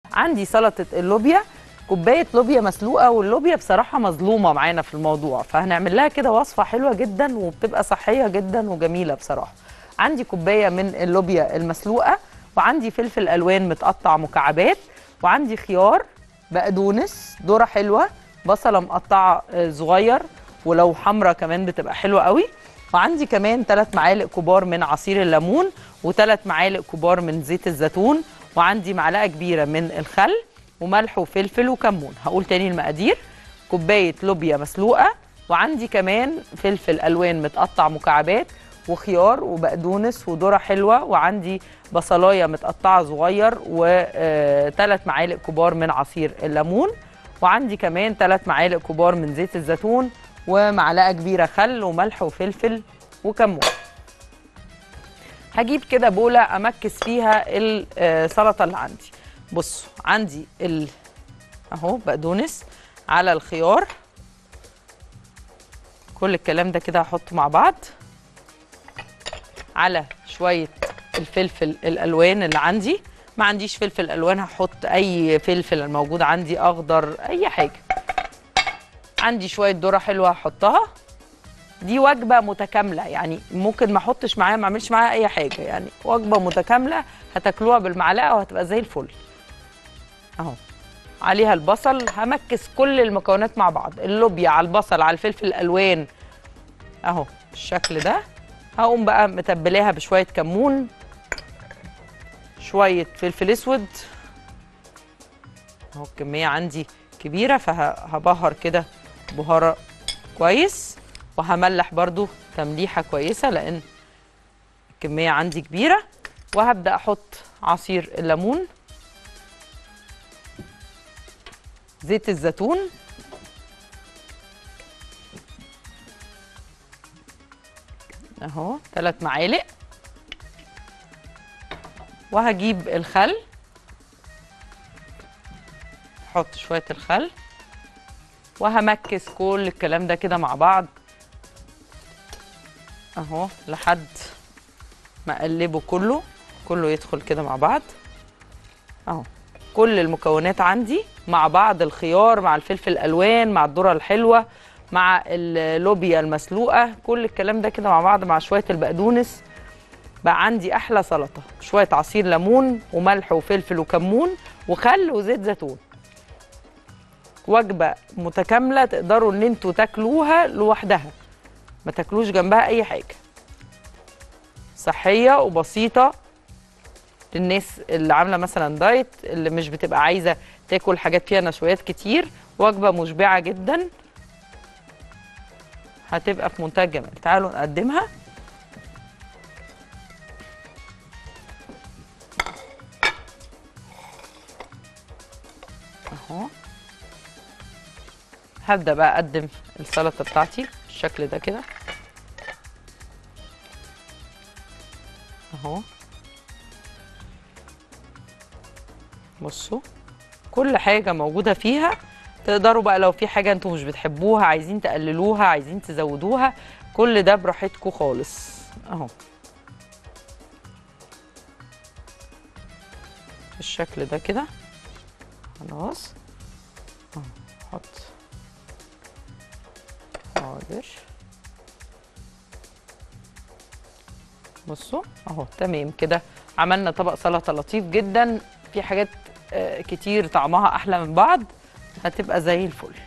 عندي سلطه اللوبيا، كوبايه لوبيا مسلوقه، واللوبيا بصراحه مظلومه معانا في الموضوع، فهنعمل لها كده وصفه حلوه جدا وبتبقى صحيه جدا وجميله بصراحه. عندي كوبايه من اللوبيا المسلوقه، وعندي فلفل الوان متقطع مكعبات، وعندي خيار، بقدونس، ذره حلوه، بصله مقطعه صغير، ولو حمرا كمان بتبقى حلوه قوي. وعندي كمان 3 معالق كبار من عصير الليمون، و3 معالق كبار من زيت الزيتون، وعندي معلقه كبيره من الخل، وملح وفلفل وكمون. هقول تاني المقادير: كوبايه لوبيا مسلوقه، وعندي كمان فلفل الوان متقطع مكعبات، وخيار وبقدونس وذره حلوه، وعندي بصلايه متقطعه صغير، و3 معالق كبار من عصير الليمون، وعندي كمان 3 معالق كبار من زيت الزيتون، ومعلقه كبيره خل وملح وفلفل وكمون. هجيب كده بوله امكس فيها السلطه اللي عندي. بصوا، عندي اهو بقدونس على الخيار، كل الكلام ده كده هحطه مع بعض، على شويه الفلفل الالوان اللي عندي. ما عنديش فلفل الوان هحط اي فلفل موجود عندي، اخضر، اي حاجه. عندي شويه ذره حلوه هحطها. دي وجبه متكامله، يعني ممكن ما احطش معاها، ما اعملش معاها اي حاجه، يعني وجبه متكامله هتاكلوها بالمعلقه وهتبقى زي الفل. اهو عليها البصل، همكس كل المكونات مع بعض، اللوبيا على البصل على الفلفل الالوان اهو بالشكل ده. هقوم بقى متبلاها بشويه كمون، شويه فلفل اسود، اهو الكميه عندي كبيره فهبهر كده بهاره كويس، وهملح برضو تمليحه كويسه لان الكميه عندي كبيره. وهبدا احط عصير الليمون، زيت الزيتون، اهو 3 معالق، وهجيب الخل، احط شويه الخل، وهمكس كل الكلام ده كده مع بعض اهو لحد ما اقلبه كله يدخل كده مع بعض اهو. كل المكونات عندي مع بعض، الخيار مع الفلفل الالوان مع الذره الحلوه مع اللوبيا المسلوقه، كل الكلام ده كده مع بعض مع شويه البقدونس، بقى عندي احلى سلطه. شويه عصير ليمون وملح وفلفل وكمون وخل وزيت زيتون. وجبه متكامله تقدروا ان انتوا تاكلوها لوحدها، ما تاكلوش جنبها اي حاجه. صحيه وبسيطه للناس اللي عامله مثلا دايت، اللي مش بتبقى عايزه تاكل حاجات فيها نشويات كتير. وجبه مشبعه جدا، هتبقى في منتهى الجمال. تعالوا نقدمها. اهو هبدا بقى اقدم السلطه بتاعتي بالشكل ده كده اهو. بصوا، كل حاجه موجوده فيها. تقدروا بقى لو في حاجه انتوا مش بتحبوها، عايزين تقللوها، عايزين تزودوها، كل ده براحتكم خالص اهو بالشكل ده كده. خلاص اهو، احط حاضر. بصوا اهو تمام كده، عملنا طبق سلطه لطيف جدا، في حاجات كتير طعمها احلى من بعض، هتبقى زي الفل.